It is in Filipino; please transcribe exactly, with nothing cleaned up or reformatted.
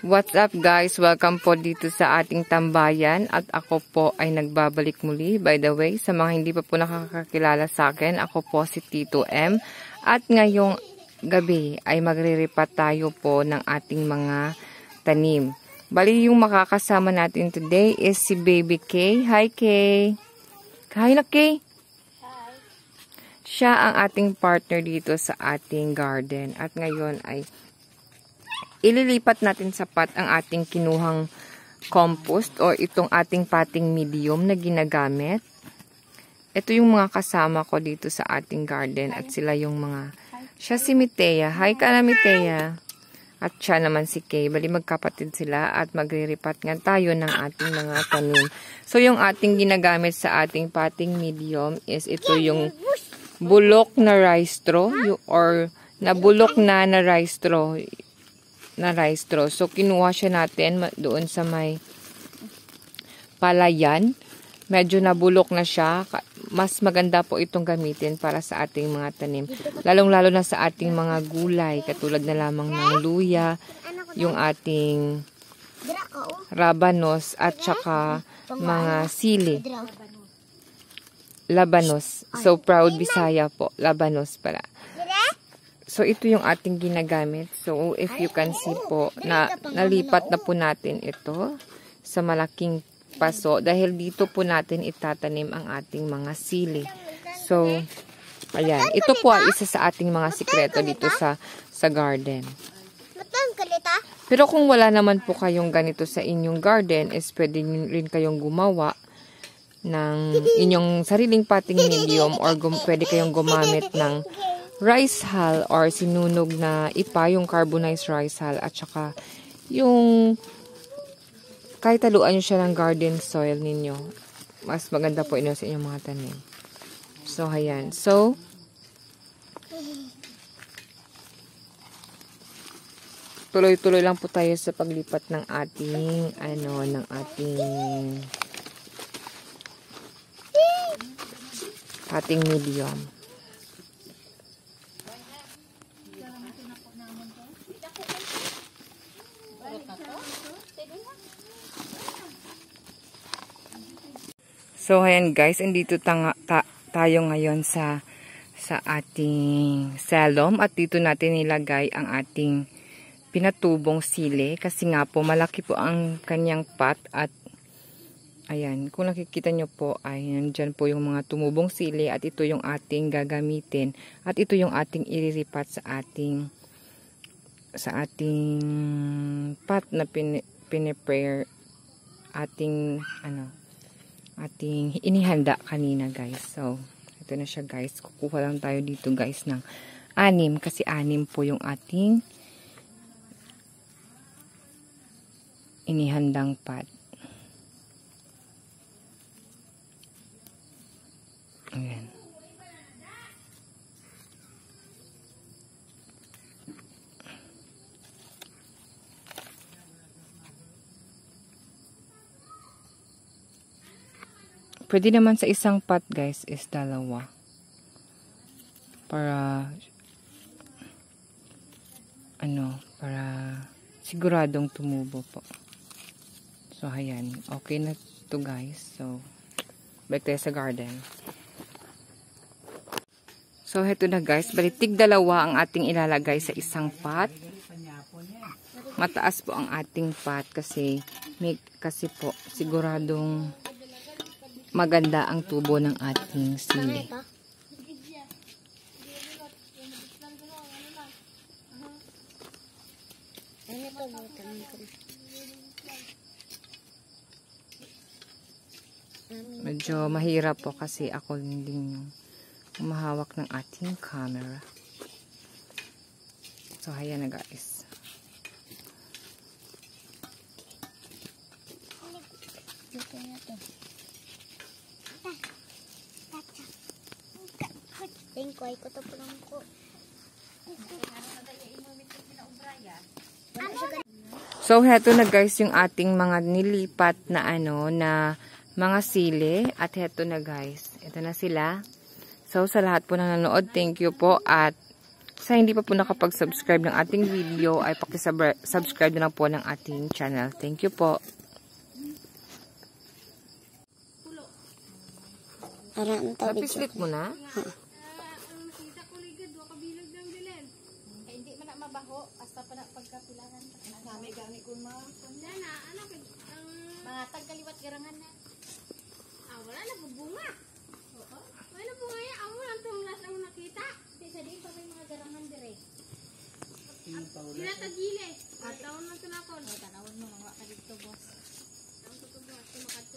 What's up guys? Welcome po dito sa ating tambayan at ako po ay nagbabalik muli. By the way, sa mga hindi pa po nakakakilala sa akin, ako po si Tito M. At ngayong gabi ay magriripat tayo po ng ating mga tanim. Bali yung makakasama natin today is si Baby Kay. Hi Kay! Hi na Kay! Hi! Siya ang ating partner dito sa ating garden. At ngayon ay ililipat natin sa pot ang ating kinuhang compost or itong ating potting medium na ginagamit. Ito yung mga kasama ko dito sa ating garden at sila yung mga, siya si Mitea. Hi ka na Mitea. At siya naman si Kay. Bali magkapatid sila at magriripat nga tayo ng ating mga tanim. So yung ating ginagamit sa ating potting medium is ito yung bulok na rice straw or nabulok na na rice straw. na rice straw. So, kinuha siya natin doon sa may palayan. Medyo nabulok na siya. Mas maganda po itong gamitin para sa ating mga tanim. Lalong-lalo na sa ating mga gulay. Katulad na lamang ng luya, yung ating rabanos, at saka mga sili. Labanos. So, proud Bisaya po. Labanos pala. So, ito yung ating ginagamit. So, if you can see po, na nalipat na po natin ito sa malaking paso. Dahil dito po natin itatanim ang ating mga sili. So, ayan. Ito po ay isa sa ating mga sikreto dito sa, sa garden. Pero kung wala naman po kayong ganito sa inyong garden, is pwede rin kayong gumawa ng inyong sariling potting medium or gum pwede kayong gumamit ng rice hull or sinunog na ipa, yung carbonized rice hull, at saka yung kahit taluan nyo siya ng garden soil ninyo, mas maganda po ino sa inyong mga tanim. So, ayan. So, tuloy-tuloy lang po tayo sa paglipat ng ating, ano, ng ating ating medium. So, ayan guys, andito tanga, ta, tayo ngayon sa sa ating salom at dito natin nilagay ang ating pinatubong sili kasi nga po malaki po ang kanyang pot at ayan, kung nakikita nyo po ay nandyan po yung mga tumubong sili at ito yung ating gagamitin at ito yung ating iriripat sa ating sa ating pot na pin, piniprepare ating ano ating inihanda kanina guys. So, ito na siya guys. Kukuha lang tayo dito guys ng anim kasi anim po yung ating inihandang pot. Ayan. Pwede naman sa isang pot guys is dalawa. Para ano, para siguradong tumubo po. So, ayan. Okay na to guys. So, balik tayo sa garden. So, heto na guys. Balitig dalawa ang ating ilalagay sa isang pot. Mataas po ang ating pot kasi may, kasi po siguradong maganda ang tubo ng ating sili. Medyo mahirap po kasi ako hindi humahawak ng ating camera. So, ayan na guys. Ko to pulang ko. So, heto na guys yung ating mga nilipat na ano, na mga sili. At heto na guys. Ito na sila. So, sa lahat po na nanood, thank you po. At sa hindi pa po nakapag-subscribe ng ating video ay pakisubscribe na lang po ng ating channel. Thank you po. Aram tawid. Napislit mo na? Hindi man na mabaho hasta pa na pagkapilangan. Nami gani kun ma. Dana ano ang mga tagkaliwat garangan na. Ah wala na bunga. Oo. Wala bunga ya amo lang tong last ang nakita. Di sa di pa may mga garangan dire. Dila tagile. At taon man tunakon. Tanawon mo mga ka dito boss. Ang tutubo at tumakat